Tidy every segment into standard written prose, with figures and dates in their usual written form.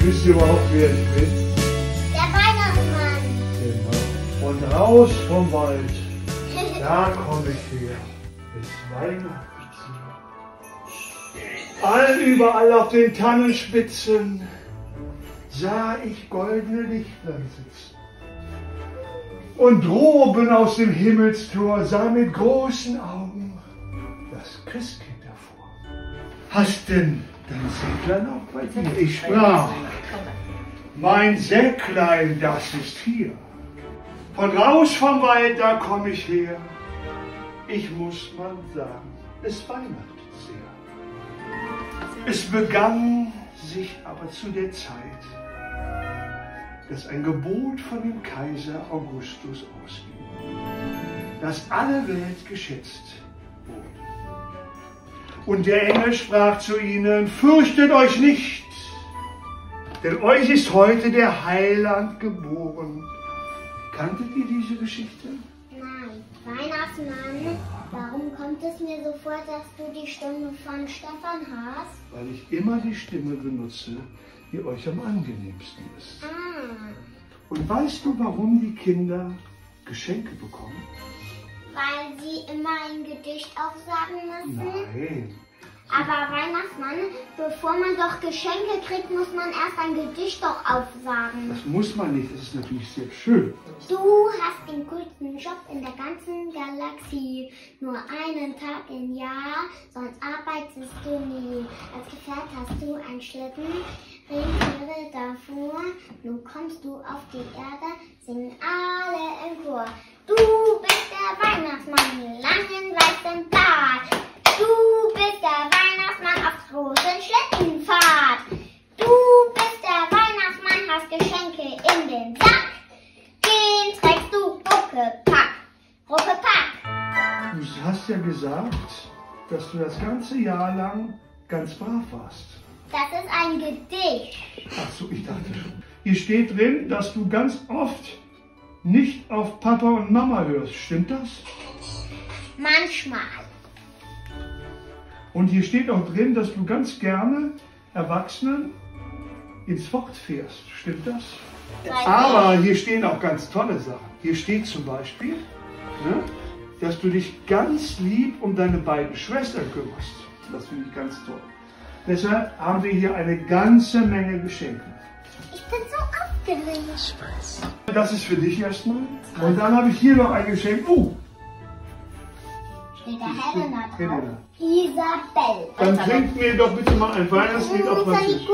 Wisst ihr überhaupt, wer ich bin? Der Weihnachtsmann. Genau. Und raus vom Wald, da komme ich her. Es weihnachtet sie. Überall auf den Tannenspitzen sah ich goldene Lichter sitzen. Und droben aus dem Himmelstor sah mit großen Augen das Christkind hervor. Hast denn dein Säcklein auch bei dir? Ich sprach, mein Säcklein, das ist hier. Von raus vom Wald, da komm ich her. Ich muss mal sagen, es weihnachtet sehr. Es begann sich aber zu der Zeit, dass ein Gebot von dem Kaiser Augustus ausging, dass alle Welt geschätzt wurde. Und der Engel sprach zu ihnen, fürchtet euch nicht, denn euch ist heute der Heiland geboren. Kanntet ihr diese Geschichte? Nein, Weihnachtsmann, warum kommt es mir so vor, dass du die Stimme von Stefan hast? Weil ich immer die Stimme benutze, die euch am angenehmsten ist. Und weißt du, warum die Kinder Geschenke bekommen? Weil sie immer ein Gedicht aufsagen müssen? Nein. Aber Weihnachtsmann, bevor man doch Geschenke kriegt, muss man erst ein Gedicht doch aufsagen. Das muss man nicht, das ist natürlich sehr schön. Du hast den coolsten Job in der ganzen Galaxie. Nur einen Tag im Jahr, sonst arbeitest du nie. Als Gefährt hast du einen Schlitten, Rentiere davor. Nun kommst du auf die Erde, singen alle im Chor. Du bist der Weihnachtsmann mit langen weißen Bart. Du bist der Weihnachtsmann auf großen Schlittenfahrt. Du bist der Weihnachtsmann, hast Geschenke in den Sack. Den trägst du Ruckepack, Ruckepack. Du hast ja gesagt, dass du das ganze Jahr lang ganz brav warst. Das ist ein Gedicht. Ach so, ich dachte schon. Hier steht drin, dass du ganz oft nicht auf Papa und Mama hörst. Stimmt das? Manchmal. Und hier steht auch drin, dass du ganz gerne Erwachsenen ins Wort fährst. Stimmt das? Aber hier stehen auch ganz tolle Sachen. Hier steht zum Beispiel, ne, dass du dich ganz lieb um deine beiden Schwestern kümmerst. Das finde ich ganz toll. Deshalb haben wir hier eine ganze Menge Geschenke. Ich bin so aufgeregt. Ich weiß. Das ist für dich erstmal. Und dann habe ich hier noch ein Geschenk. Steht da Helena drauf? Helena. Isabelle. Dann singt mir doch bitte mal ein Weihnachtslied auf Französisch.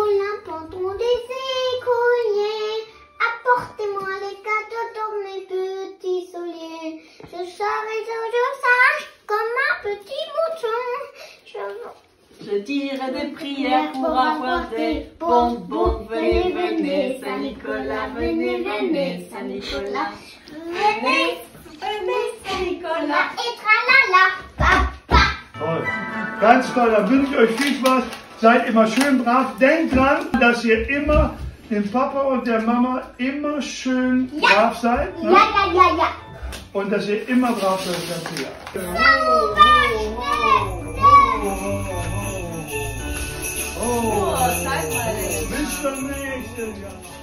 Apportez-moi les cadeaux dans mes petits souliers. Je serai toujours sage comme un petit mouton. Je dirai des prières pour avoir des bonbons. Venez, venez, Saint-Nicolas, venez, venez, Saint-Nicolas. Venez, venez, Saint-Nicolas. Et tralala, papa. Toll. Ganz toll, dann wünsche ich euch viel Spaß. Seid immer schön brav. Denkt dran, dass ihr immer dem Papa und der Mama immer schön brav seid. Ne? Ja. Und dass ihr immer brav seid das ganze Jahr. Oh, zeig mal. Bis zum nächsten Jahr.